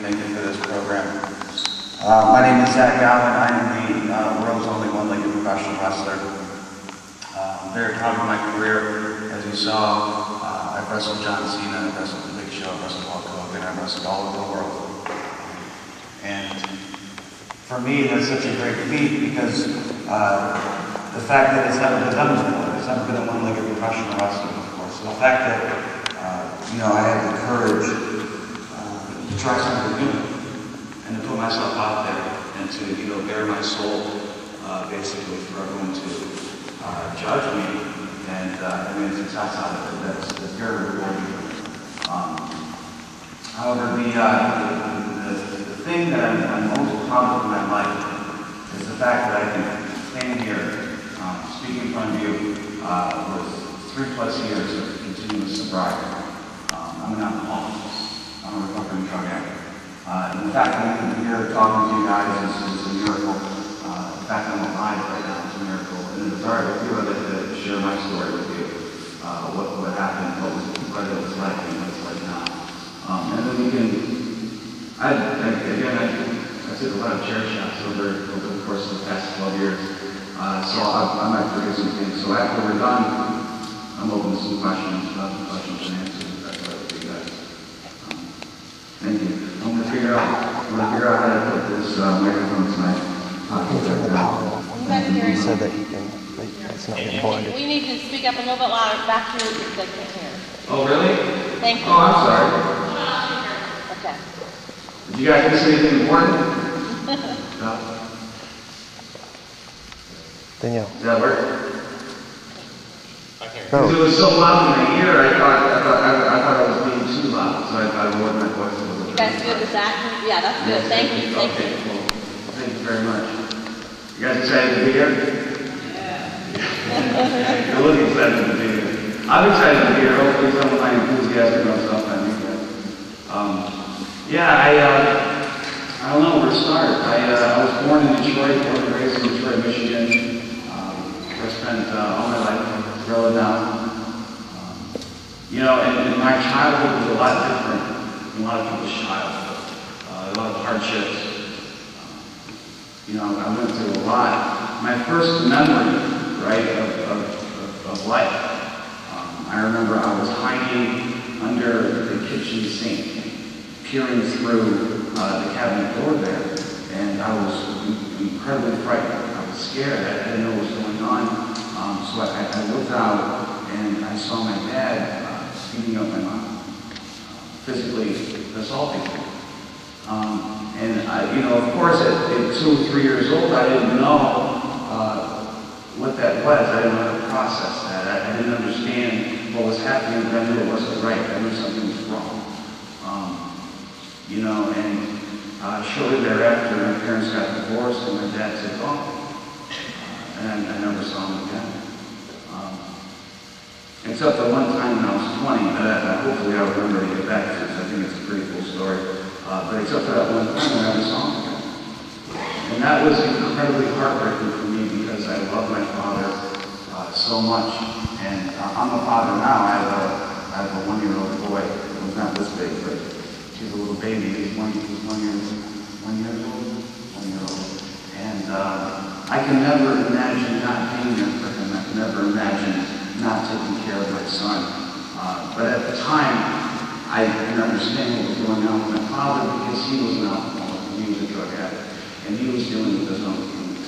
Thank you for this program. My name is Zach Gowen. I am the world's only one-legged professional wrestler. I'm very proud of my career. As you saw, I've wrestled John Cena, I've wrestled The Big Show, I've wrestled Hulk Hogan, I've wrestled all over the world. And for me, that's such a great feat because the fact that it's never been done before, it's never been a one-legged professional wrestler before. So the fact that, I had the courage to try something new and to put myself out there and to, bare my soul, basically for everyone to judge me and a success out of it. That's very rewarding. However, the thing that I'm most proud of in my life is the fact that I can stand here, speak in front of you with 3+ years of continuous sobriety. I'm an alcoholic. I'm a recovering drug addict. And the fact that I'm here talking to you guys is a miracle. The fact that I'm alive right now is a miracle. And it's hard to feel to share my story with you. What happened, what it was like, and what it's like now. And then we can, I took a lot of chair shots over the course of the past 12 years. So I might forget some things. So after we're done, I'm open to some questions and answers. That's what I would do, guys. Thank you. I'm going to figure out how to put this microphone to my pocket. You said that you can, it's not important. We need to speak up a little bit louder back here so they can hear. Oh, really? Thank you. Oh, I'm sorry. Okay. Did you guys miss anything important? No? Danielle. Does that work? No. Because it was so loud in my ear, I thought I was being too loud, so I lowered my voice a little bit. You guys good with that? Yeah, that's good. Thank you. Thank you. Well, thank you very much. You guys excited to be here? Yeah. You're looking excited to be here. I'm excited to be here. Hopefully some of my enthusiasm rubs off on you guys. I don't know where to start. I was born in Detroit, born and raised in Detroit, Michigan. I spent all my life growing up. And my childhood was a lot different than a lot of people's childhood. A lot of hardships. I went through a lot. My first memory, right, of life. I remember I was hiding under the kitchen sink, peering through the cabinet door there, and I was incredibly frightened. I was scared. I didn't know what was going on. So I looked out, and I saw my dad beating up my mom, physically assaulting me. Of course, at 2 or 3 years old, I didn't know what that was. I didn't know how to process that. I didn't understand what was happening, but I knew it wasn't right. I knew something was wrong. And shortly thereafter, my parents got divorced, and my dad took off. And I never saw him again. Except for one time when I was 20, but hopefully I'll remember to get back to this. I think it's a pretty cool story. But except for that one time, I never saw him again. And that was incredibly heartbreaking for me because I love my father so much. And I'm a father now. I have a 1-year-old boy. He's not this big, but he's a little baby. He's 1 year old. And I can never imagine not being there for him. I can never imagine not taking care of my son. But at the time, I didn't understand what was going on with my father because he was an alcoholic and he was a drug addict. And he was dealing with his own things.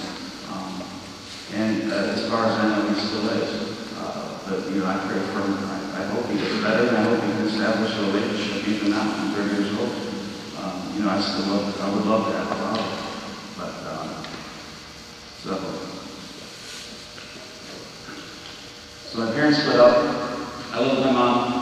As far as I know, he still is. But I pray for him. I hope he gets better, and I hope he can establish a relationship even now at 30 years old. I would love to have a father. But, so my parents split up. I loved my mom.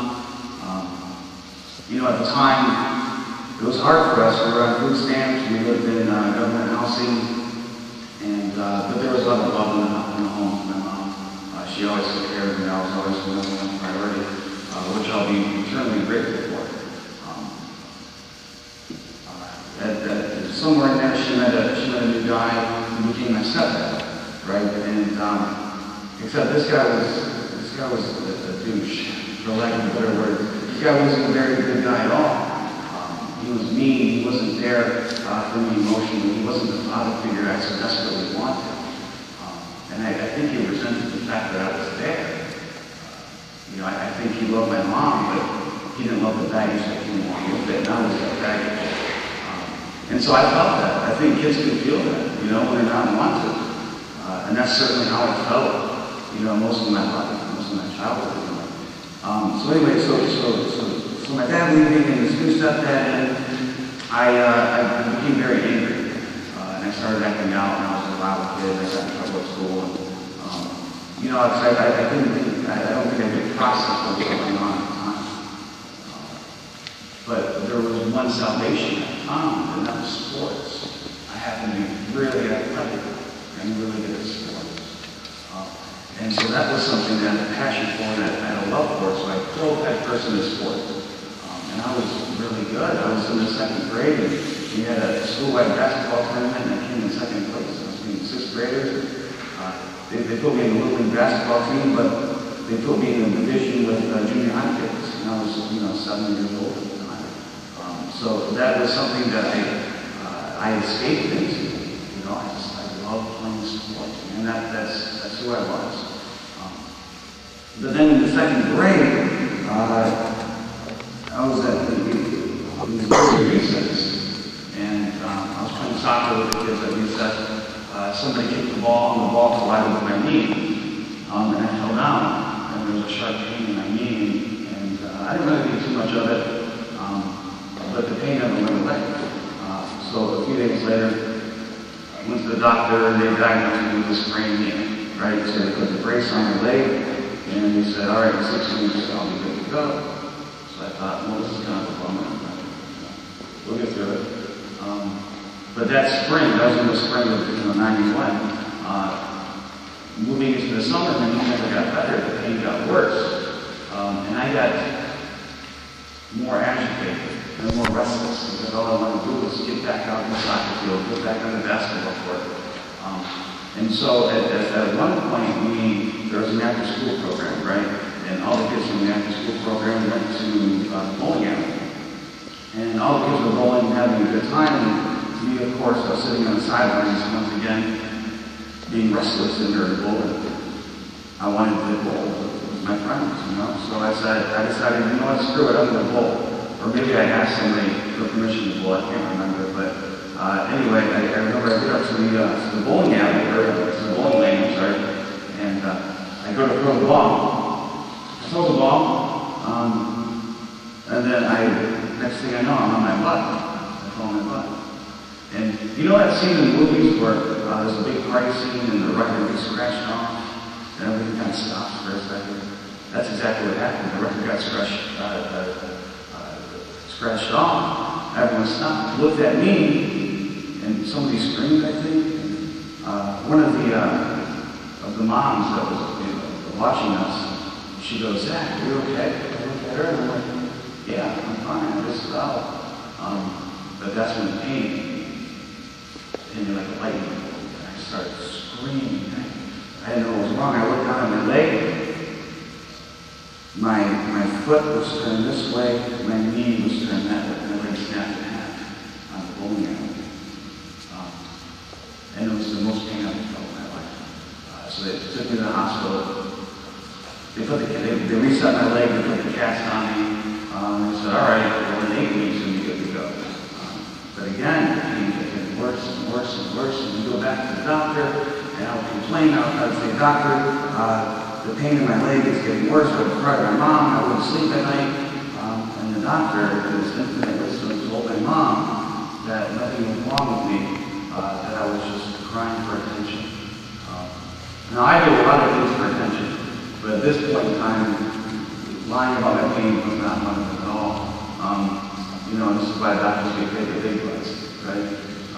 At the time, it was hard for us. We were on food stamps. We lived in government housing. But there was a lot of love in the home for my mom. She always took care of me. I was always the number one priority, which I'll be eternally grateful for. Somewhere in there, she met a new guy who became my stepdad, right? And except this guy was a douche, for lack of a better word. This guy wasn't a very good guy at all. He was mean. He wasn't there for me emotionally. He wasn't the father figure I so desperately wanted. And I think he resented the fact that I was there. You know, I think he loved my mom, but he didn't love the baggage that came along with it, and I was that baggage. And so I felt that. I think kids can feel that, you know, when they're not wanted. And that's certainly how I felt, you know, most of my life, most of my childhood. You know. So anyway, so my dad leaving and his new stepdad in, I became very angry. And I started acting out when I was a wild kid. I got in trouble at school. And, you know, I don't think I could process what was going on at the time. But there was one salvation I found, and that was sports. I happened to be really athletic and really good at sports. And so that was something that I had a passion for and I had a love for, so I drove that person to sports. And I was really good. I was in the 2nd grade, and we had a school-wide basketball tournament, and I came in 2nd place. I was being 6th graders. They put me in the Little League basketball team, but they put me in a division with junior high kids. And I was, you know, 7 years old at the time. So that was something that I escaped into. You know, I love playing sports, and that's who I was. But then in the 2nd grade, I was at the recess, and I was playing soccer with the kids at recess. Somebody kicked the ball, and the ball collided with my knee, and I fell down, and there was a sharp pain in my knee, and I didn't really think too much of it, but the pain never went away. So a few days later, I went to the doctor, and they diagnosed me with a sprained knee, right? So they put the brace on my leg, and they said, all right, in 6 weeks, I'll be good to go. So I thought, well, this is kind of a bummer. We'll get through it. But that spring, that was in the spring of 91, moving into the summer, my knee never got better, the pain got worse. And I got more agitated and more restless because all I wanted to do was get back out in the soccer field, get back on the basketball court. And so at one point, there was an after-school program, right? And all the kids from the after-school program went to the bowling alley. And all the kids were bowling and having a good time. And me, of course, I was sitting on the sidelines once again, being restless and irritable. I wanted to bowl with my friends, you know. So I decided, you know what, screw it, I'm going to bowl. Or maybe I asked somebody for permission to bowl, I can't remember. But anyway, I remember I get up to the bowling alley, or to the bowling lane, I'm sorry, and I go to throw the ball. I throw the ball, and then next thing I know, I'm on my butt. I fall on my butt. And you know that scene in movies where there's a big party scene and the record gets scratched off and everything kind of stops for a second? That's exactly what happened. The record got scratched off. Everyone stopped, looked at me, and somebody screamed, I think. And, one of the moms that was watching us, she goes, Zach, are you okay? I look at her and I'm like, yeah, I'm fine, I just fell. But that's when the pain hit me like a lightning bolt. And I started screaming. I didn't know what was wrong. I looked down at my leg. My foot was turned this way. My knee was turned that way. My leg snapped in half on the bowling alley. And it was the most pain I've felt in my life. So they took me to the hospital. They reset my leg. They put the cast on me. They said, all right, well, in 8 weeks, you'll be good to go. But again, the pain kept getting worse and worse and worse. And we go back to the doctor, and I would complain. I would say, doctor, the pain in my leg is getting worse. I would cry to my mom. I wouldn't sleep at night. And the doctor, in his infinite wisdom, told my mom that nothing was wrong with me, that I was just crying for attention. Now, I do a lot of things for attention, but at this point in time, lying about my pain was not one of them at all. You know, and this is why doctors get paid the big bucks, right?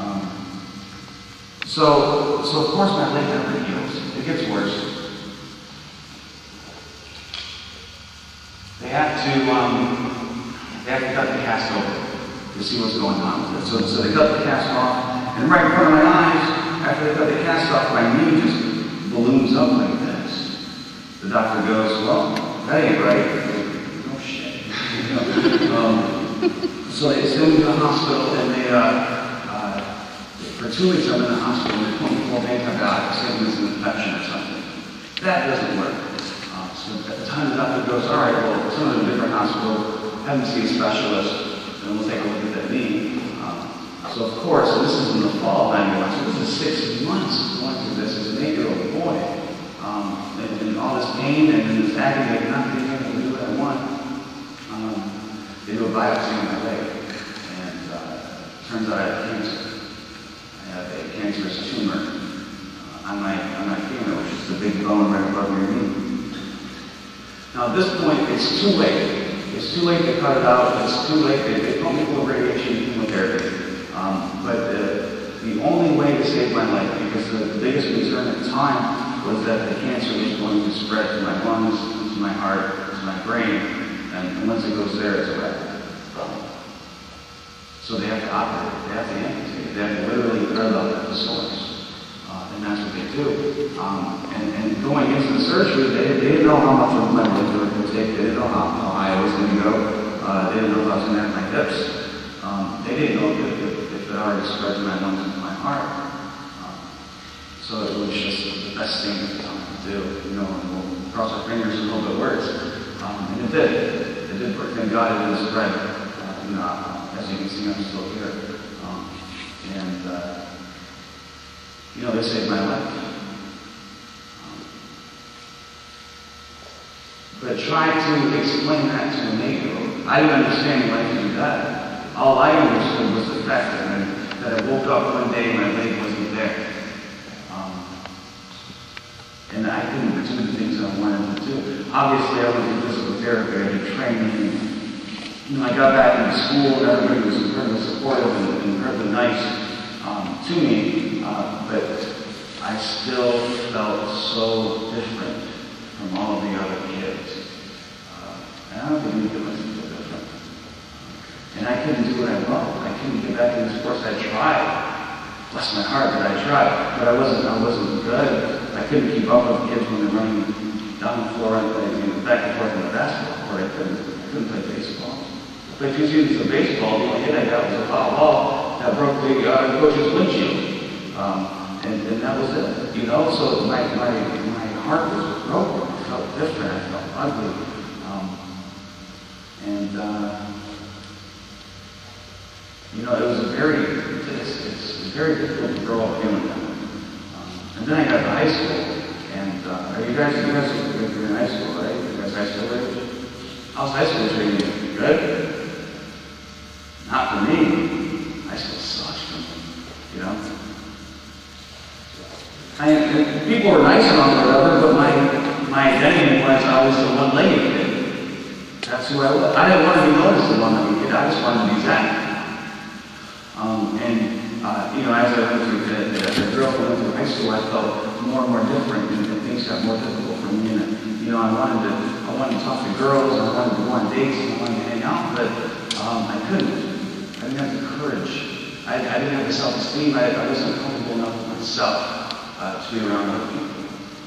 So of course my leg never heals. It gets worse. They have to cut the cast open to see what's going on with it. So they cut the cast off, and right in front of my eyes, after they cut the cast off, my knee just balloons up like this. The doctor goes, well, that ain't right. No shit. So they send me to the hospital, and they for 2 weeks I'm in the hospital with 24 antibiotics, saying it's an infection or something. That doesn't work. So at the time the doctor goes, all right, well, it's in a different hospital, have them see a specialist, and we'll take a look at that knee. So of course, and this is in the fall of 91, so this is 6 months going through this as an 8-year-old boy. And all this pain and this agony of not being able to do what I want. They do a biopsy on my leg, and turns out I have cancer. I have a cancerous tumor on my femur, which is the big bone right above your knee. Now at this point, it's too late. It's too late to cut it out. It's too late. They put me full radiation chemotherapy. But the only way to save my life, because the biggest concern at the time was that the cancer was going to spread to my lungs, to my heart, to my brain, and once it goes there, it's a wrap. So they have to operate, they have to amputate, they have to literally cut out the source. And that's what they do. And going into the surgery, they didn't know how much of my life they were going to take, they didn't know how high I was going to go, they didn't know if I was going to have my hips, they didn't know if it already spread to my lungs and to my heart. So it was just the best thing at the time to do, you know, and we'll cross our fingers and hope it works. And it did. It did work. Thank God it didn't spread. You know, as you can see, I'm still here. You know, they saved my life. But try to explain that to an 8-year-old. I didn't understand why he did that. All I understood was the fact that I woke up one day and my leg wasn't there. And I couldn't do the things I wanted to do. Obviously, I went to physical therapy, I did training. You know, I got back into school, and everybody was incredibly supportive and incredibly nice to me. But I still felt so different from all of the other kids. And I don't believe it was so different. And I couldn't do what I loved. I couldn't get back into sports. I tried. Bless my heart that I tried, but I wasn't good. I couldn't keep up with kids when they're running down the floor and back and forth in the basketball court. I couldn't play baseball. I played 2 seasons of baseball. The only hit I got was a foul ball that broke the coach's windshield. And that was it. You know, so my heart was broken. I felt different. I felt ugly. You know, it was it's very difficult to grow up feeling that. And then I got to high school, and are you guys you're in high school, right? You guys high school age? How's high school treating you? Good? Not for me. High school sucks for me, you know? And people were nice and all whatever, but my identity was I was the one-legged kid. That's who I was. I didn't want to be known as the one-legged kid. I just wanted to be Zach. You know, as I went through as I grew up and went through high school, I felt more and more different, and things got more difficult for me. And you know, I wanted to talk to girls, I wanted to go on dates, and I wanted to hang out, but I couldn't. I didn't have the courage. I didn't have the self-esteem. I wasn't comfortable enough with myself to be around other people.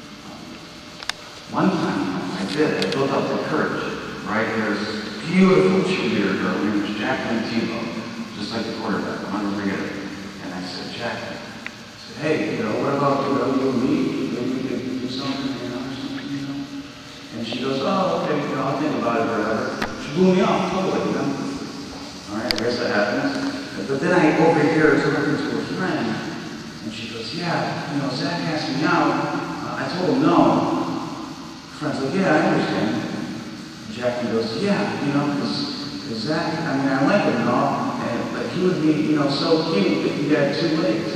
One time, I did. I built up the courage. Right? There's a beautiful cheerleader girl named Jacqueline Tebow, just like the quarterback. I'm going to forget it. And I said, Jacqueline, I said, hey, you know, what about you and me? Maybe we could do something, you know, or something, you know? And she goes, oh, okay, you know, I'll think about it or whatever. She blew me off, totally, you know? All right, I guess that happens. But then I overhear her talking to her friend, and she goes, yeah, you know, Zach asked me out. I told him no. Friend's like, yeah, I understand. And Jackie goes, yeah, you know, because Zach, I mean, I like him and all, but he would be, you know, so cute if he had 2 legs.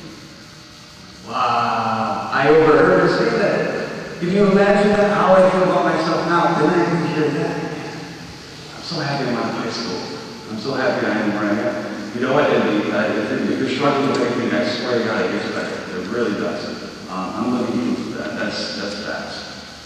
Wow, I overheard her say that. Can you imagine that, how I feel about myself now? Then I can hear that. I'm so happy I'm out of high school. I'm so happy I am where I am. You know what, if you're struggling with anything, I swear to God, it gets better. It really does. I'm looking for that. That's facts.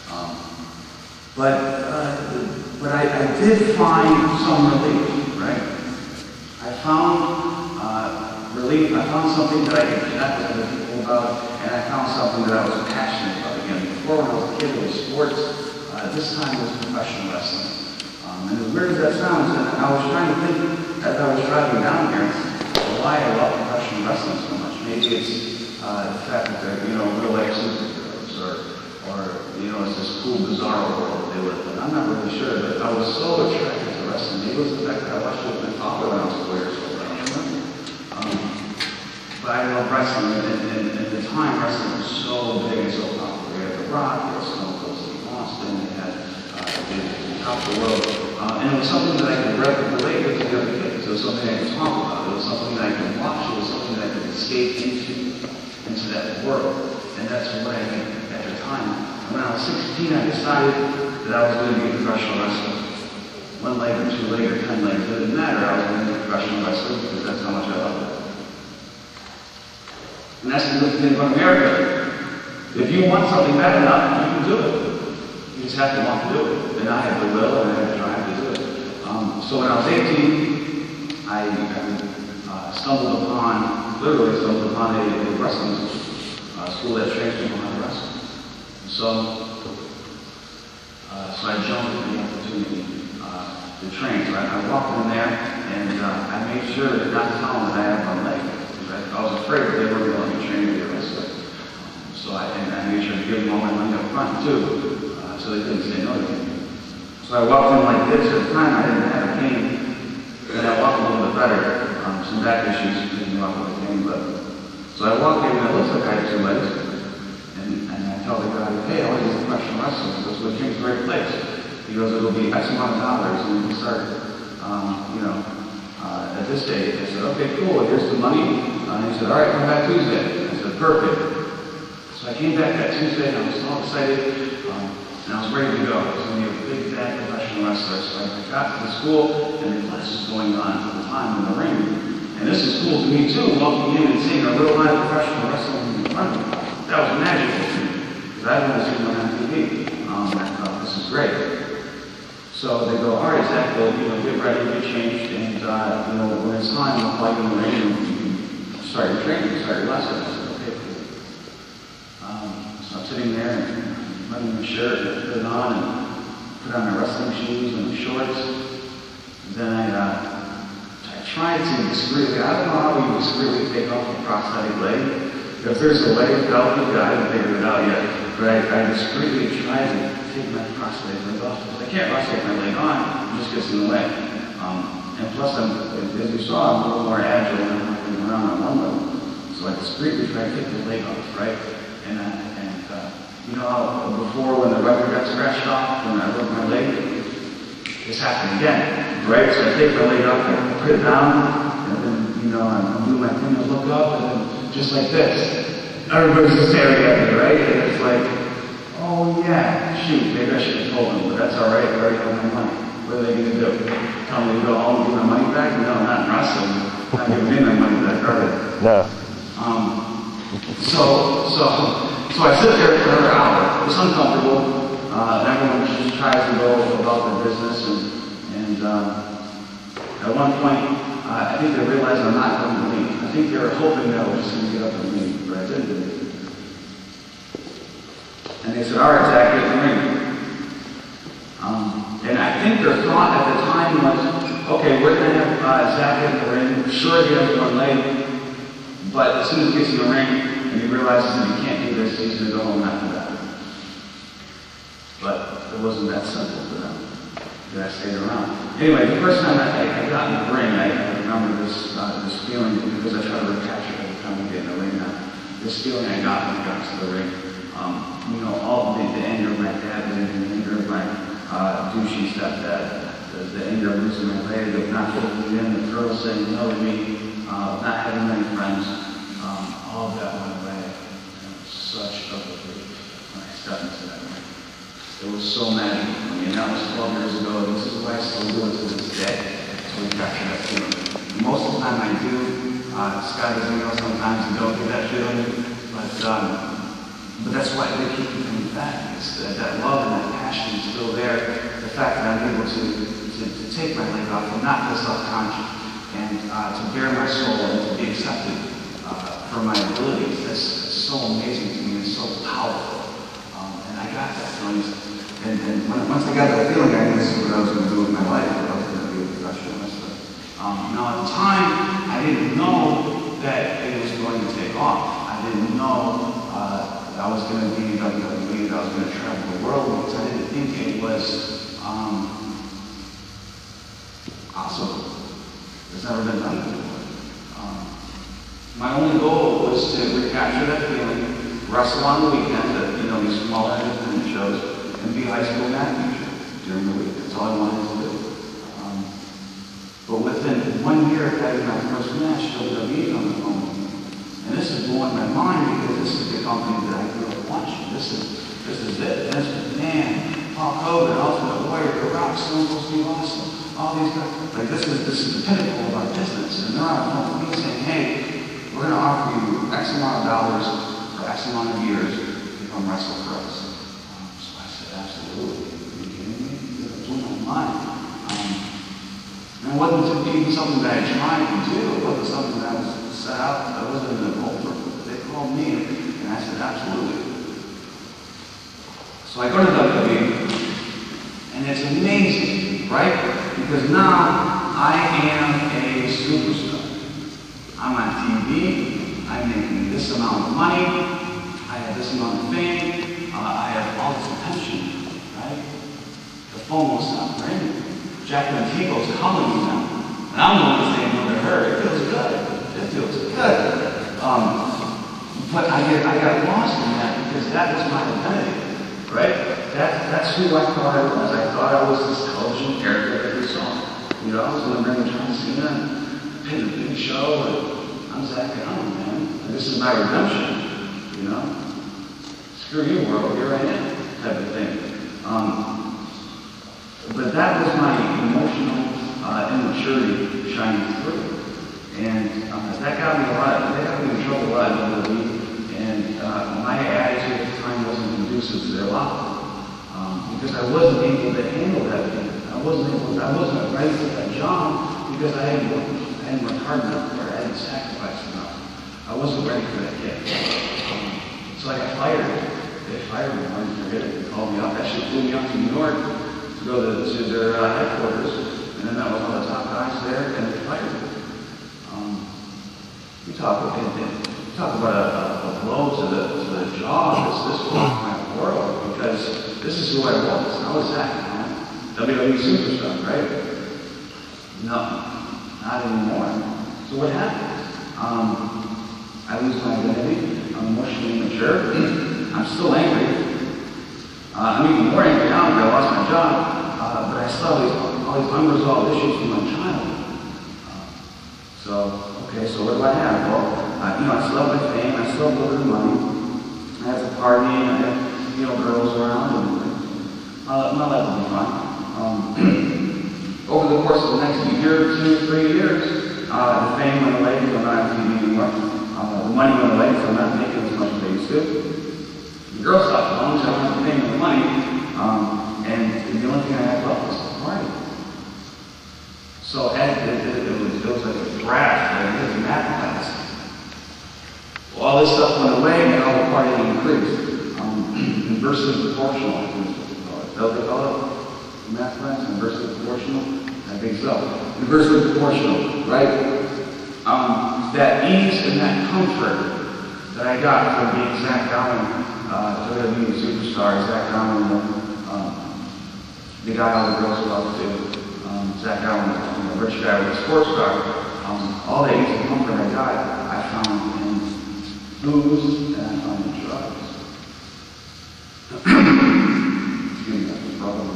But I did find some relief, right? I found relief. I found something that I could connect with other people about, and I found something that I was passionate about. Again, before when I was a kid, it was sports. This time it was professional wrestling. And as weird as that sounds, and I was trying to think as I was driving down here, why I love professional wrestling so much. Maybe it's the fact that they're, real life superheroes, or it's this cool, bizarre world they live in. I'm not really sure, but I was so attracted to wrestling. Maybe it was the fact that I watched it with my father when I was 4 years old. I don't remember. But I love wrestling, and at the time, wrestling was so big and so popular. We had The Rock, we had Stone Cold Steve Austin, we had Top of the World. And it was something that I could relate with to the other kids. It was something I could talk about. It was something that I could watch. It was something that I could escape into that world. And that's what I did at the time. And when I was 16, I decided that I was going to be a professional wrestler. 1 leg or 2 leg or 10 legs, it didn't matter. I was going to be a professional wrestler because that's how much I loved it. And that's the good thing about America. If you want something bad enough, you can do it. You just have to want to do it. And I had the will and I had the drive to do it. So when I was 18, I literally stumbled upon a wrestling school that trains people how to wrestle. So I jumped at the opportunity to train. So I walked in there and I made sure not to tell them that I had 1 leg. I was afraid that they weren't going to let me train to be a wrestler. So I made sure to give them all my money up front too, so they couldn't say no to me. So I walked in like this. At the time I didn't have a cane, and I walked a little bit better. Some back issues didn't walk with a cane, but so I walked in and it looks like I had 2 legs. And I tell the guy, hey, I want to be a professional wrestler. He goes, well, King's a great place. He goes, it'll be X amount of dollars and we can start, at this date. I said, okay, cool, here's the money. And he said, all right, come back Tuesday. I said, perfect. So I came back that Tuesday and I was so excited, and I was ready to go. I was going to be a big, fat professional wrestler. So I got to the school and the class was going on at the time in the ring. And this is cool to me too, walking in and seeing a real live professional wrestling in front of me. That was magical to me, because I've only seen one on TV. I thought, this is great. So they go, all right, Zach, well, get ready, get changed, and when it's time, we'll plug in the ring and start your training, start your lessons. I said, okay, cool. So I'm sitting there and running my shirt and put it on and put on my wrestling shoes and my shorts. And then I tried to discreetly, I don't know how you discreetly take off a prosthetic leg. If there's a leg belt, I haven't figured it out yet. But I discreetly tried to take my prosthetic leg off. I can't wrestle with my leg on, it just gets in the way. And plus, as you saw, I'm a little more agile when I'm walking around on one leg. So I discreetly tried to take the leg off, right? And before when the rubber got scratched off, when I broke my leg, this happened again, right? So I take my leg off, I put it down, and then, I'm doing my thing, I look up, and then just like this, everybody's just staring at me, right? And it's like, oh yeah, shoot, maybe I should have told them, but that's all right, I already have my money. What are they going to do? Tell me to go home and get my money back? No, not in wrestling. Not giving me my money back, are they? No. So I sit there for another hour. It's uncomfortable. Everyone just tries to go about their business, and at one point, I think they realized I'm not going to leave. I think they were hoping that I was just going to get up and leave, but I didn't. And they said, all right, Zach, get in the ring. And I think their thought at the time was, okay, we're going to have Zach in the ring. Sure, he has 1 leg, but as soon as he gets in the ring and he realizes that he can't do this, he's going to go home after that. But it wasn't that simple for them. I stayed around. Anyway, the first time I got in the ring, I remember this feeling, because I try to recapture it every time we get in the ring now. This feeling I got when I got to the ring. All the anger of my dad, the anger of my douchey stepdad, the anger of losing my leg, of not fitting in, the girls saying no to me, not having many friends, all of that went away. And it was such a relief when I stepped into that ring. It was so magical for me, and that was 12 years ago. This is why I still do it to this day, to recapture that feeling. Most of the time I do. Scott doesn't know sometimes you don't get that feeling, but that's why they keep me coming back. That love and that passion is still there. The fact that I'm able to take my leg off and not feel self-conscious, and to bare my soul and to be accepted for my abilities, that's so amazing to me. It's so powerful. And I got that feeling. And once I got that feeling, I knew this is what I was going to do with my life. I was going to be a professional wrestler. Now at the time, I didn't know take off. I didn't know I was going to be in WWE, that I was going to travel the world, because I didn't think it was awesome. It's never been done before. My only goal was to recapture that feeling, wrestle on the weekends at these smaller independent shows, and be a high school math teacher during the week. That's all I wanted to do. But within 1 year of having my first match, WWE on the phone with me. And this is blowing my mind because this is the company that I grew up watching. This is it. Vince McMahon, Hulk Hogan, Ultimate Warrior, The Rock, Stone Cold Steve Austin, all these guys. Like this is the pinnacle of our business. And they're on the phone with me saying, hey, we're going to offer you X amount of dollars for X amount of years to come wrestle for us. So I said, absolutely. Are you kidding me? It blew my mind. And it wasn't even something that I tried to do. It wasn't something that I was set out. I wasn't in a goal for it. They called me, and I said, absolutely. So I go to WWE, and it's amazing, right? Because now I am a superstar. I'm on TV. I'm making this amount of money. I have this amount of fame. I have all this attention, right? The phone won't stop ringing. Jacqueline Teagle's calling me now. And I'm the one saying no to her. It feels good. It feels good. But I got lost in that because that was my identity, right? That's who I thought I was. I thought I was this intelligent character that we saw. I was going to bring John Cena and pin a big show, and I'm Zach Gowen, man. And this is my redemption, Screw you, world, here I am, type of thing. But that was my emotional immaturity shining through. And that got me that got me in trouble a lot in the league. And my attitude at the time wasn't conducive to their life. Because I wasn't able to handle that thing. I wasn't ready for that job because I hadn't worked hard enough or I hadn't sacrificed enough. I wasn't ready for that yet. So I got fired. They fired me. I didn't forget it. They called me up. Actually flew me up to New York to go to their headquarters, and then that was all the top guys there, and they fired me. You talk about a blow to the jaw. This was my world because this is who I was. I was Zach, man. WWE superstar, right? No, not anymore. So what happened? I lose my identity. I'm emotionally immature. I'm still angry. I'm even more angry now because I lost my job, but I still have all these unresolved issues from my childhood. So what do I have? Well, I still have my fame, I still have a little bit of money. I have a party, and I have, girls around, and my life will be fine. Over the course of the next year, 2, 3 years, the fame went away because I'm not on TV anymore. The money went away because I'm not making as much as I used to. The girls stopped calling, so I wasn't paying the money, and the only thing I had left was the party. So it was like a draft, like it was a math class. Well, all this stuff went away, and all the partying increased. Inversely proportional, I think is what they call it. Don't they call it math class? Inversely proportional? I think so. Inversely proportional, right? That ease and that comfort that I got from being Zach Gowen, WWE superstar, Zach Gowen, the guy all the girls love to, Zach Gowen, rich guy with a sports car. All that ease and comfort I got, I found in booze and I found in drugs. Excuse me, that's the problem.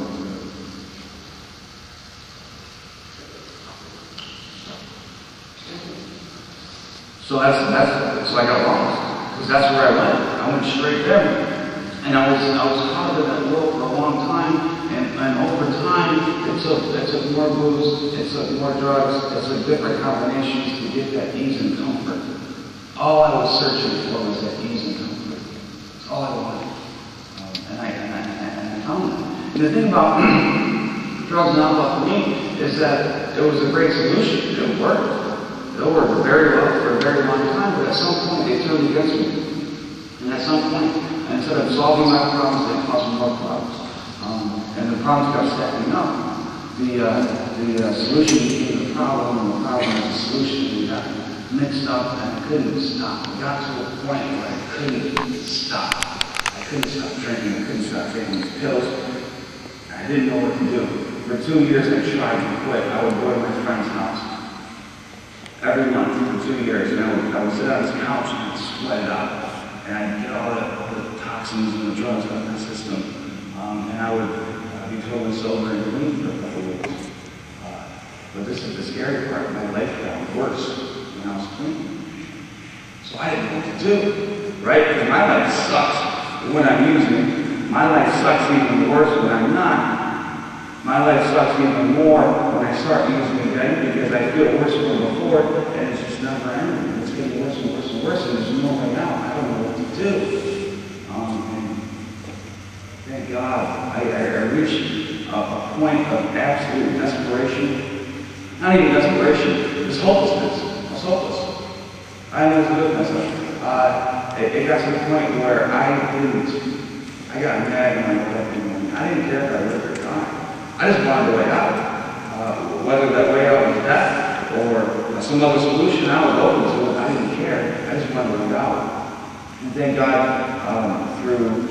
So I got lost because that's where I went. I went straight there, and I was caught in that world for a long time, and over time it took more booze, it took more drugs, it took different combinations to get that ease and comfort. All I was searching for was that ease and comfort. That's all I wanted, and I found it. And the thing about drugs and alcohol for me is that it was a great solution. It worked. It worked very well for a very long time, but at some point they turned against me. And at some point, instead of solving my problems, they caused more problems. And the problems kept stacking up. The solution became the problem, and the problem was the solution. We got mixed up and I couldn't stop. It got to a point where I couldn't stop. I couldn't stop drinking. I couldn't stop taking these pills. I didn't know what to do. For 2 years I tried to quit. I would go to my friend's house every month for 2 years, and I would sit on his couch and I'd sweat it out. And I'd get all the toxins and the drugs out of my system. And I would be totally sober and clean for a couple of weeks. But this is the scary part. My life got worse when I was clean. So I didn't know what to do, right? Because my life sucks when I'm using. My life sucks even worse when I'm not. My life sucks even more when I start using again because I feel worse than before, and it's just never ending. It's getting worse and worse and worse, and there's no way out. I don't know what to do. And thank God I reached a point of absolute desperation. Not even desperation, it's hopelessness. I was hopeless. I knew it was a good message. It got to the point where I got mad when I woke up in the morning. I didn't care if I lived or died. I just wanted a way out. Whether that way out was death or some other solution, I was open to it. I didn't care. I just wanted a way out. And thank God through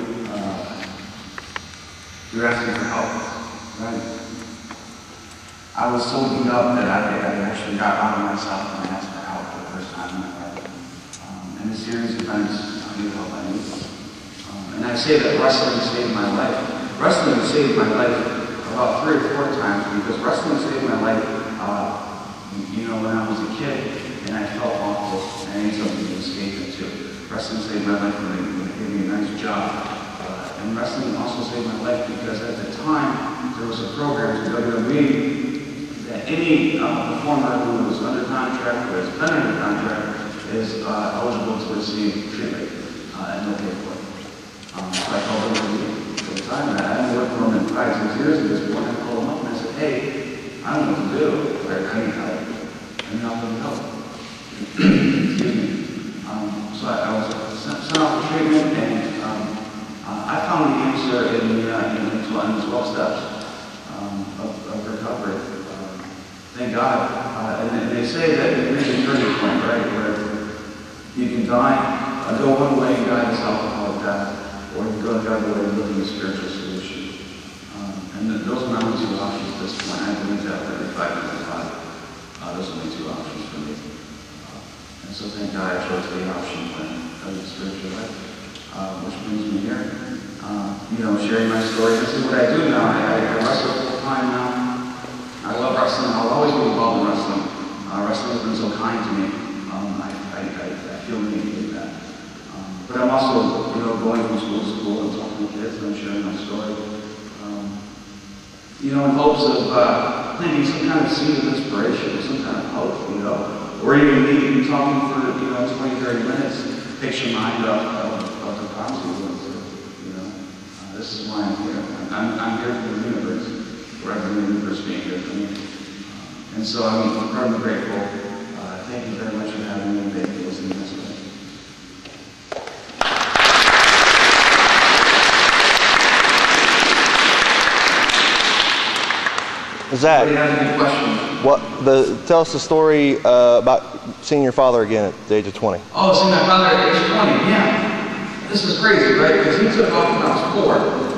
asking for help. Right? I was so beat up that I actually got out of myself and I asked for help for the first time in my life. And a series of events needed help I needed. And I say that wrestling saved my life. Wrestling saved my life about 3 or 4 times because wrestling saved my life, when I was a kid and I felt awful and I needed something to escape into. Wrestling saved my life when they gave me a nice job. And wrestling also saved my life because at the time there was a program in WWE that any performer who was under contract or has been under contract is eligible to receive treatment and no pay for it. So I called them at the time, and I hadn't worked for them in 5, 6 years at this point. I called them up and I said, hey, I don't know what to do. I need help. I need help. Excuse me. So I was sent out for treatment, and I found the answer in the 12 steps of recovery. Thank God. And they say that it is a turning point, right, where you can go one way and die this alcoholic death, or you can go the other way and live in a spiritual solution. And those are my only 2 options at this point. I believe that every 5 minutes of life, those are the 2 options for me. And so thank God I chose the option of the spiritual life, which brings me here. Sharing my story. This is what I do now. I wrestle full time now. I love wrestling. I'll always be involved in wrestling. Wrestling has been so kind to me. I feel the need to do that. But I'm also, going from school to school and talking to kids and sharing my story. In hopes of planting some kind of seed of inspiration, some kind of hope, or even me talking for 20, 30 minutes, takes your mind off of the problems you're going through. This is why I'm here. I'm here for the universe, wherever the universe being here for me. And so I'm incredibly grateful. Thank you very much for having me and thank you for listening to this way. Zach, Anybody have any questions? tell us the story about seeing your father again at the age of 20. Oh, seeing my father at age 20, yeah. This is crazy, right? Because he took off when I was 4.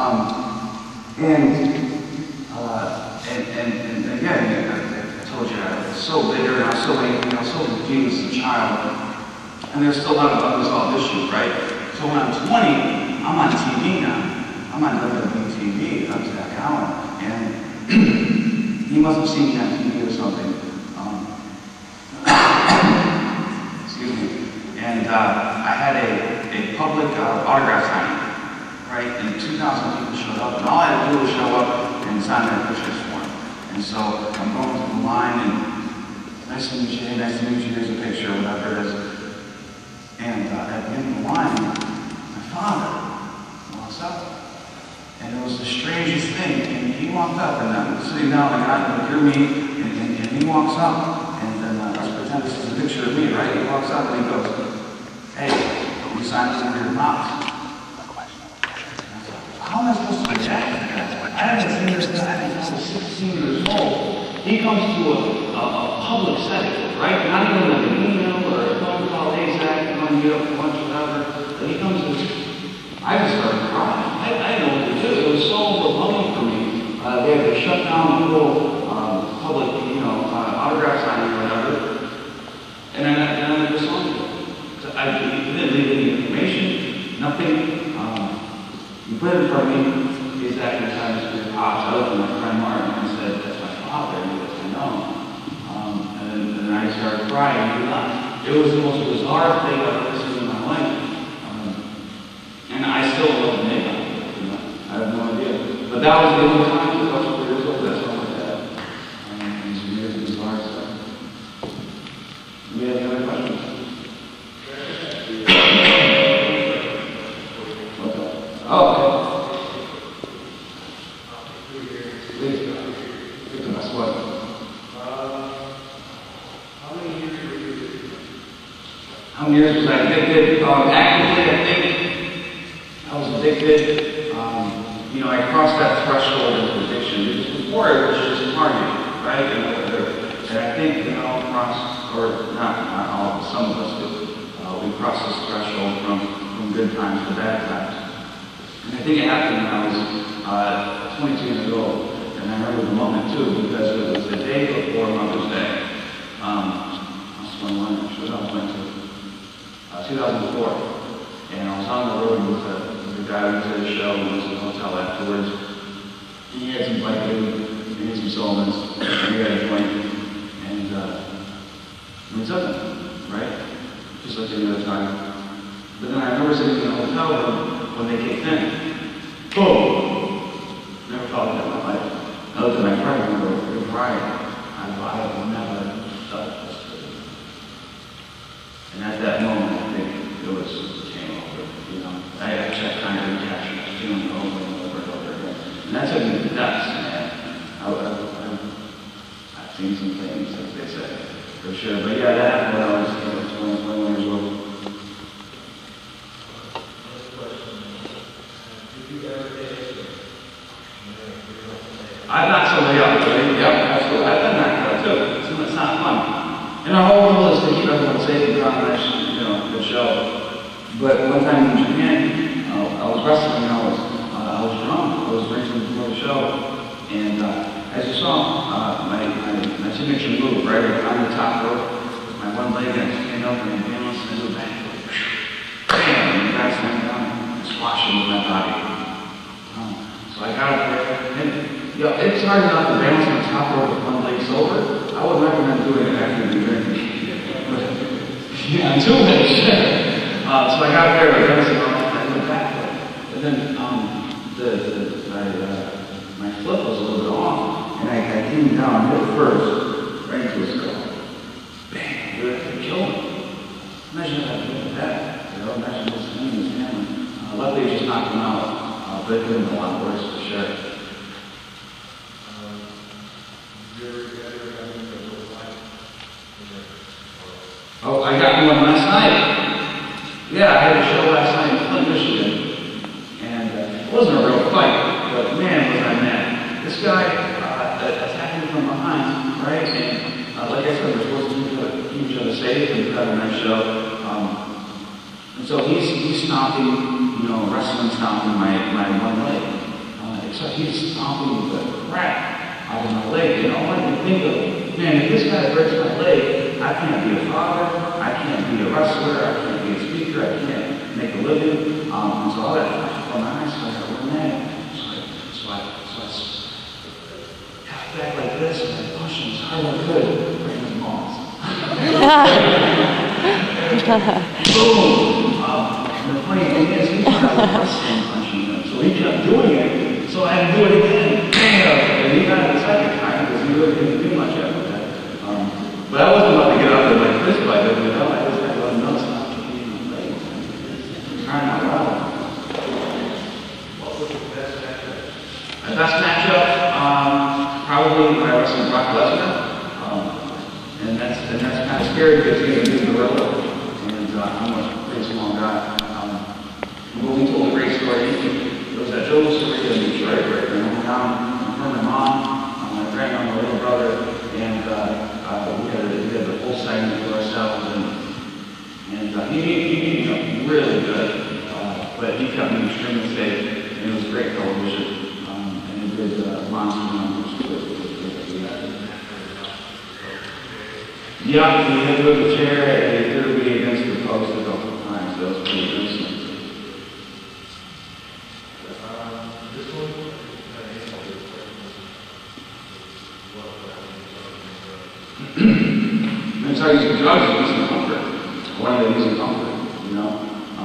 And again, I told you I was so bitter and I was so angry, I was so confused as a child. And there's still a lot of unresolved issues, right? So when I'm 20, I'm on TV now. I'm on WTV. I'm Zach Gowen. And he must have seen me on TV or something. Excuse me. And I had a public autograph signing, right? And 2,000 people showed up, and all I had to do was show up and sign their pictures for him. And so I'm going through the line, and nice to meet you, hey, nice to meet you, here's a picture, whatever it is. And at the end of the line, my father walks up. And it was the strangest thing. And he walked up, and I'm sitting down, and I hear me, and he walks up, and then let's pretend this is a picture of me, right? He walks up and he goes, hey, you signed this under your mouth. How am I supposed to react? I haven't seen this guy since I was 16 years old. He comes to a public setting, right? Not even like an email or a phone call, hey Zach, you want to get up for lunch, whatever. But he comes to, I just started crying. I didn't know what to do. It was so overwhelming for me. They had to shut down the whole public, autograph signing or whatever. And I never saw him. So I didn't leave any information, nothing. You put it in front of me, is that your time to be pops? I looked at my friend Martin and I said, that's my father, and he goes, I know. And then I started crying and he left. It was the most bizarre thing I've ever seen in my life. And I still wasn't made of it. I have no idea. But that was the only time I was 4 years old, that's all my dad. And it's really bizarre stuff. Do you have any other questions? Oh, okay. Please. Get the best one. How many years was I addicted? Actively, I think I was addicted. I crossed that threshold of addiction. Because before it was just partying, right? And I think we all crossed, or not all, but some of us did. We crossed this threshold from good times to bad times. And I think it happened when I was 22 years old. And I remember the moment too, because it was the day before Mother's Day. I was 21, actually, I was 22. 2004. And I was on the road with the guy who was at the show, and was at the hotel afterwards. And he had some bike food, he had some sodas, and we had a joint. And we took them, right? Just like any other time. But then I remember sitting in the hotel room when they kicked in. Boom! Never felt that in my life. I looked at my friend and we were crying. I have never felt this good. And at that moment, I think it was game over. I actually kind of recaptured that feeling over and over and over again. And that took me to the depths, man. I've seen some things, as they say, for sure. But yeah, that happened when I was 21 years old. I've knocked somebody out, right? Yep, absolutely. I've been knocked out too. It's not fun. And our whole goal is to keep everyone safe and calm, good show. But one time in Japan, I was wrestling and I was drunk. I was drinking before the show. And as you saw, my signature move, right? On the top rope, my one leg, I stand up and I balance and I do a back. Bam! And the guy slammed down and squashed him with my body. So I got up there, and it's hard enough to balance on top rope with one leg sober. I would recommend doing it after you're drinking. Yeah, until then, sure. So I got up there, I balanced on and went back. And then my flip was a little bit off, and I came down head first, right into his skull. Bang! Dude, that could kill him. Imagine if I did that. Imagine what's in his family. Luckily, it just knocked him out, but it could have been a lot worse for sure. Oh, I got one last night. Yeah, I had a show last night in Flint, Michigan. And it wasn't a real fight, but man, was I mad. This guy attacked me from behind, right? And like I said, we're supposed to keep each other safe and have a nice show. And so he's stomping, wrestling stomping my one leg. Except he's stomping the crap out of my leg. And all I can think of, man, if this guy breaks my leg, I can't be a father, I can't be a wrestler, I can't be a speaker, I can't make a living. And so all that flashed from my eyes, so I got real mad. So I got back like this, and I pushed him as hard as I could, breaking his balls. Boom! And the funny thing is, he started wrestling punching him, so he kept doing it, so I had to do it again. Bam! And he got the second time, because he really didn't do much after that. But I wasn't about to get up and like fist fight him, I just had to let him know stop kicking my legs. Trying out loud. What was the best matchup? My best matchup, probably when I wrestled Brock Lesnar. And that's kind of scary because he's a big gorilla. And I'm a pretty small guy. When we told a great story, it was at Joe's story in Detroit, right? I went down in front of my mom, my grandma, my little brother, and we had he really good, but he kept me extremely safe, and it was great television, and he did monster numbers. Yeah, he had to move the chair, and he threw me against the post a couple of times, so it was pretty gruesome. I'm sorry, using drugs is using comfort. One of them using comfort, you know.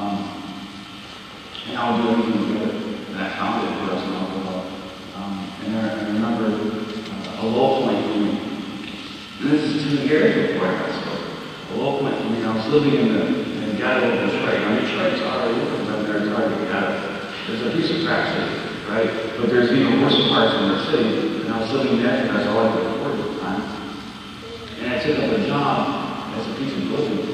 And I'll do anything to get it. And I found it drugs and alcohol. And I remember a low point for me. And this is 2 years before I got sober. A low point for me. I was living in the ghetto of Detroit. Now, Detroit's already looking up there. It's hard to get out of. There's a piece of crack city, right? But there's even worse parts in the city. And I was living there because all I could afford at the time. And I took up a job as a piece of clothing.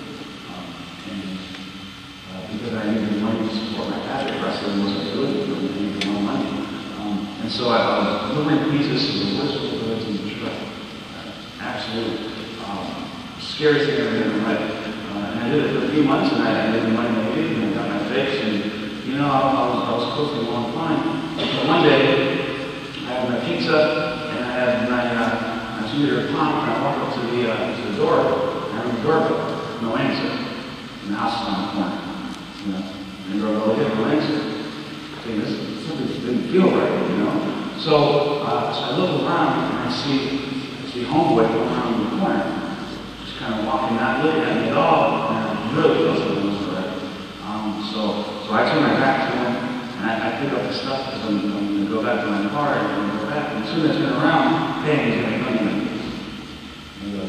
Because I needed money to support my passion, wrestling wasn't good for me, I needed more money. And so I was delivering pieces to the worst goods in Detroit. Absolute scariest thing I've ever done in my life. And I did it for a few months, and I made the money I needed, and I got my fix, and you know, I was closely a long time. But one day, I had my pizza, and I had my 2-liter pump, and I walked up to the door, and I rang the doorbell, no answer. And the house was on the corner. You know, and go, well, yeah, no answer. Saying this, something didn't feel right, you know. So I look around and I see homeboy going around the corner, just kind of walking, not looking at me at all, and I really feel something was right. So I turn my back to him, and I pick up the stuff because I'm going to go back to my car and I'm going to go back. And as soon as I turn around, bang, he's going to come in. He goes,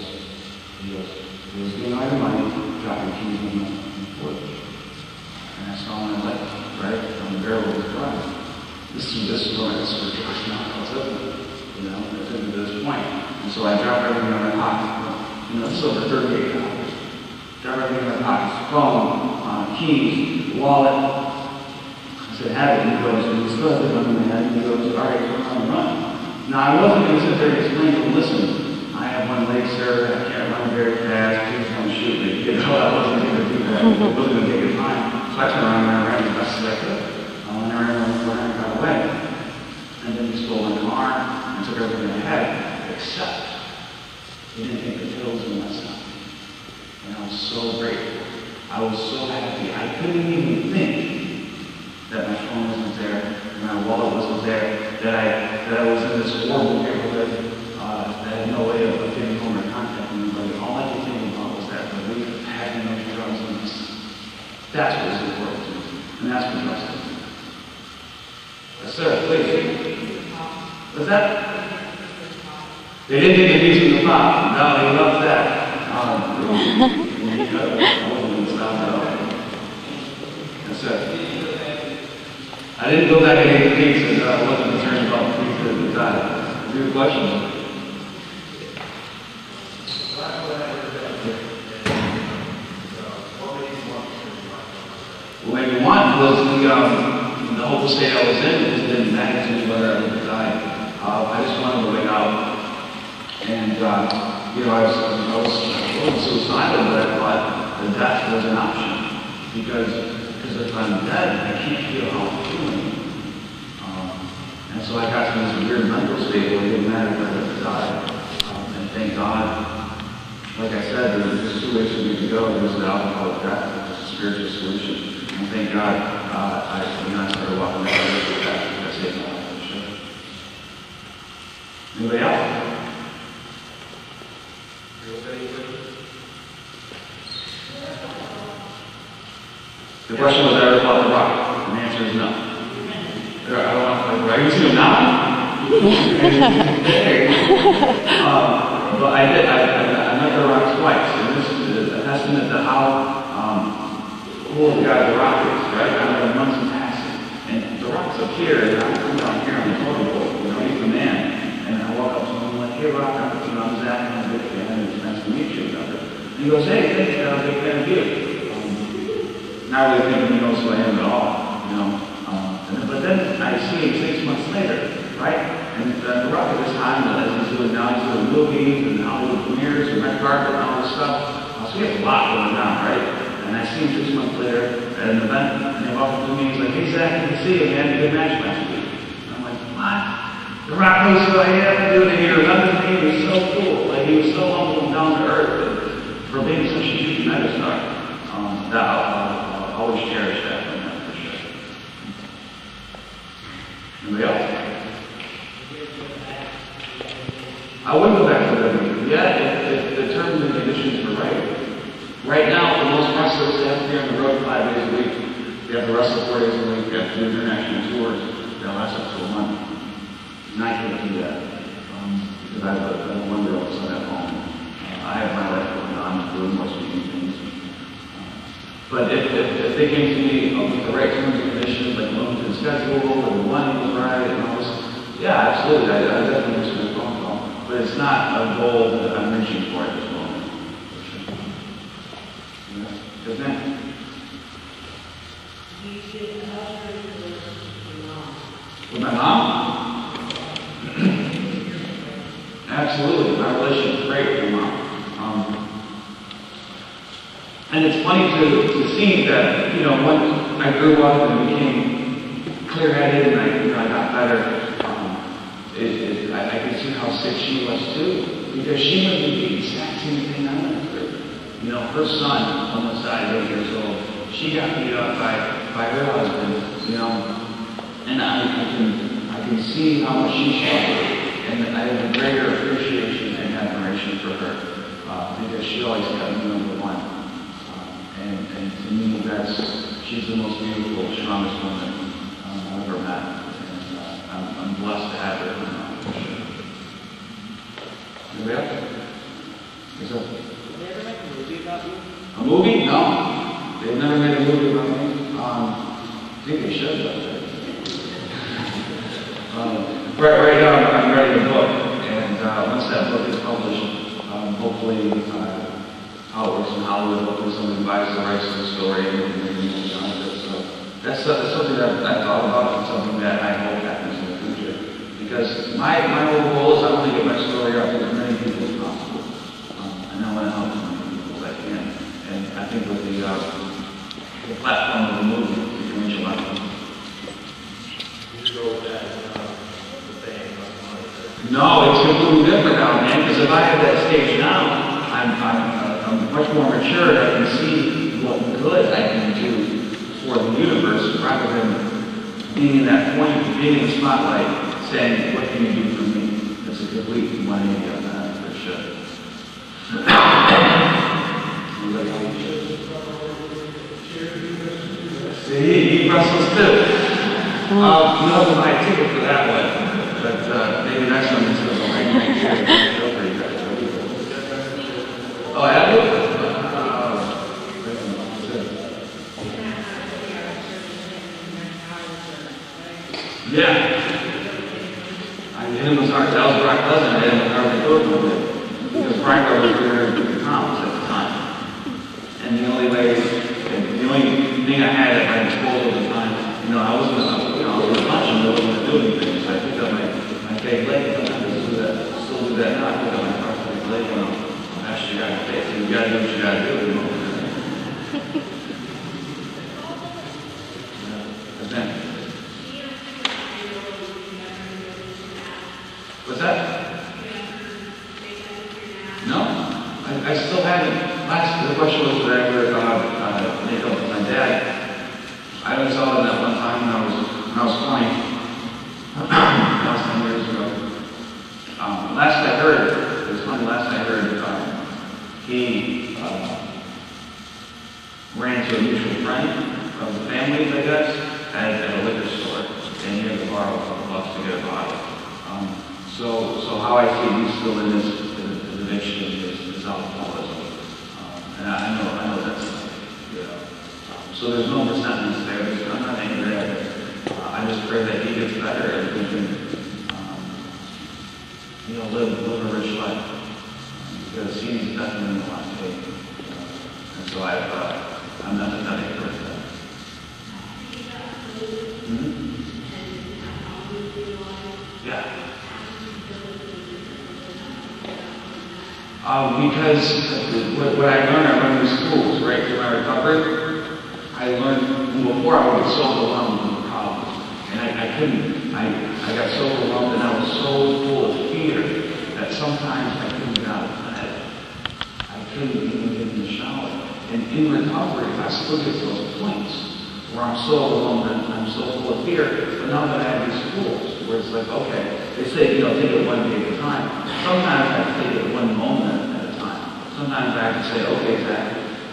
getting all your money, dropping keys on the porch. And I saw my light, right, on the barrel of his car. This is where I sort of just now what's open. You know, I took me to this point. And so I dropped everything in my pocket. You know, it's over $38. Dropped everything in my pockets, phone, keys, wallet. I said, have it. And he goes, and he still has the gun in my head. And he goes, all right, run. Now, I wasn't going to sit there and explain to him, listen, I have one leg, sir, I can't run very fast, please don't shoot me. You know, I wasn't going to do that. I wasn't going to take his time. So I turned around and I ran as fast as I could. And I ran around the corner and got away. And then he stole my car and took everything I had, except he didn't take the pills and my stuff. And I was so grateful. I was so happy. I couldn't even think that my phone wasn't there, my wallet wasn't there, that I was in this horrible neighborhood, that I had no way of getting home or contacting anybody. All I could think about was that relief of having those drugs in my stuff. That's what is important to me. And that's what drugs do. Yes, sir, please. What's that? They didn't take the piece from the pot. No, they loved that. I wasn't going to stop at all. Yes, sir. I didn't go back and eat the pizza. I wasn't concerned about the pizza at the time. Good question. What made me want was the hopeful state I was in. It didn't matter to me whether I lived or died. I just wanted to wake up. And, you know, I was a little suicidal, but I thought that death was an option. Because if I'm dead, I can't feel how I'm feeling. And so I got to this weird mental state where it didn't matter if I lived or died. And thank God, like I said, there was just 2 ways for me to go. There was the alcohol of death, which is a spiritual solution. And thank God, I started walking the road with that. That saved my life, for sure. Anybody else? The question was, I ever fought the rock? And the answer is no. I don't want to fight the rock. You see him now? But I did. I met the rock twice. And this is a testament to how cool God the rock is, right? I met him once in passing. And the rock's up here, and I'm down here on the totem pole. You know, he's the man. And I walk up to him and I'm like, hey, Rock, I'm Zach, I'm a big fan, and it's nice to meet you. And he goes, hey, thanks, I'm a big fan of you. Not really thinking he knows who I am at all, you know. But then I see him 6 months later, right? And the Rock at this time, as he's doing now, he's doing movies and Hollywood premieres and red carpet and all this stuff. So he has a lot going on, right? And I see him 6 months later at an event, and they walk up to me, he's like, hey Zach, good to see you, man, good match last week. And I'm like, what? The Rock was so, yeah, dude, and he remembered me, he was so cool. Like, he was so humble and down to earth, and for being such a huge megastar. That I'll always cherish that from him, for sure. Anybody else? I would go back to WWE. Yeah, if the terms and conditions were right. Right now, for most wrestlers, they have to be on the road 5 days a week. They have to wrestle 4 days a week. They have to do international tours. They'll last up to a month. And I can't do that because I have a one-year-old son at home. I have my life going on, doing more speaking things. But if they came to me with the right terms and conditions, like limited schedule, and the money was right, and all this, yeah, absolutely, I definitely wish a phone call. But it's not a goal that I'm reaching for at this moment. Yes, ma'am. With my mom? Absolutely, my relationship is great with my mom. And it's funny to see that, you know, when I grew up and became clear-headed and I got better, I could see how sick she was too, because she went through the exact same thing I went through. You know, her son, almost died 8 years old, she got beat up by her husband, you know, and I can see how much she suffered, and I have a greater appreciation and admiration for her, because she always kept me number one. And to me, she's the most beautiful, strongest woman I've ever met. And I'm blessed to have her in my life, for sure. Anybody else? Yes, sir? Did they ever make a movie about you? A movie? No. They've never made a movie about me. I think they should, though. Right now, I'm writing a book. And once that book is published, hopefully, how it works in Hollywood, hopefully somebody buys the rights to the story and maybe moves on with it. So that's something that I thought about and something that I hope happens in the future. Because my whole goal is I want to get my story out to as many people as possible. And I want to help as many people as I can. And I think with the platform of the movement, we can reach a lot of people. Did you go with that the thing? No, it's completely different now, man. Because if I have that stage now, I'm much more mature. I can see what good I can do for the universe rather than being in that point, being in the spotlight, saying, what can you do for me? That's a complete 180 on that, for sure. See, he wrestles too. No, I take it for that one. But maybe next one is going to make sure. Oh, have you? Yeah. I hit him with That was Brock Lesnar. I hit him with Harley Quinn. Because Brock was very pounds at the time. And the only thing I had at my disposal at the time, you know, I was going to punch him, but I wasn't going to do anything. So I picked up my fake leg. I still do that now. I pick up my prosthetic leg when I'm you gotta do what you gotta do. What's that? No, I still haven't. The question was, did I ever make up with my dad? I only saw him that one time when I was 20. That was 10 years ago. Last I heard, it was funny. Last I heard. He ran into a mutual friend of the family's, I guess, at a liquor store, and he had to borrow $2 to get a bottle. So how I see he's still in his addiction is alcoholism, and I know that's, you know. So there's no resentment there. I'm not angry at it. I just pray that he gets better and we can, you know, live a rich life. Because he's definitely in the last day. And so I'm not empathetic towards that. Mm-hmm. Yeah. Because what I learned in schools, right? Remember, I talked recovery, I learned, before I would get so overwhelmed with problems, and I couldn't, I got so overwhelmed and I was so full of fear that sometimes I couldn't get out of bed. I couldn't even get in the shower. And in recovery, I still get to those points where I'm so overwhelmed and I'm so full of fear, but now that I have these tools, where it's like, okay, they say, take it one day at a time. Sometimes I have to take it one moment at a time. Sometimes I have to say, okay, Zach,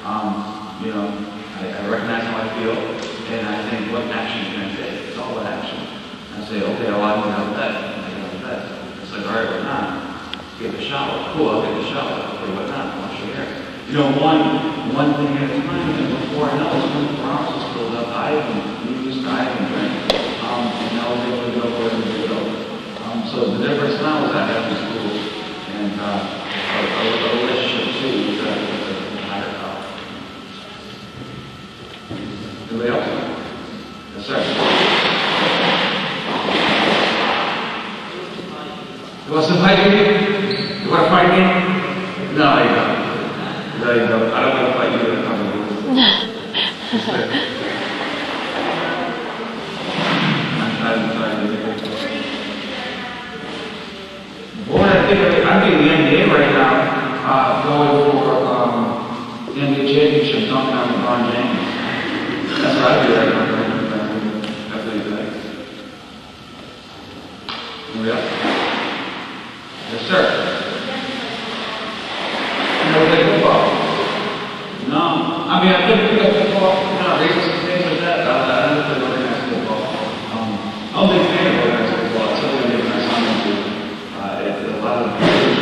I recognize how I feel, and I think, what action can I take? It's all about action. I say, okay, well, I want to get out of bed. I get out of bed. It's like, all right, what now? Get the shower. Cool, I'll get the shower. Okay, what now? Wash your hair. One thing at a time, and before I know it, 24 hours is filled up. I haven't used, I haven't drank. And now we're going to go where we go. So the difference now is I have these tools, and a relationship too with the higher power. Anybody else? Yes, sir. You want some fighting? You want to fight me? No, you don't. No, you don't. I don't want to fight you. Boy, I think I'm doing the NBA right now, going for the NBA championship, dunking on LeBron James. That's what I do right now. That's what you think. Anybody else? Yes, sir. You never play football? No. I mean, I couldn't pick up football, races and things like that. I never played organized football. I'm a big fan of organized football. It's something I did my son into. A lot of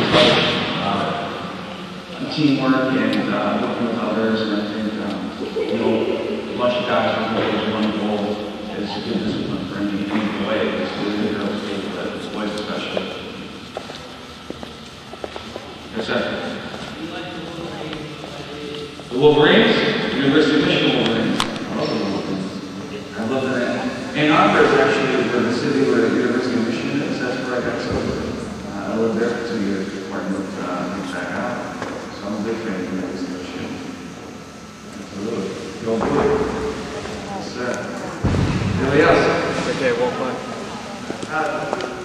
teamwork and working with others, and I think, a bunch of guys working towards one goal is a good discipline for any way. It's really good girls too, but it's quite special. Yes, sir. The Wolverines? University of Michigan Wolverines. I love the Wolverines. I love that. Ann Arbor is actually the city where the University of Michigan is. That's where I got sober. I lived there for 2 years before I moved back out. So I'm a big fan of the University of Michigan. Absolutely. Go blue. Yes, sir. Anybody else? Okay, well, fine.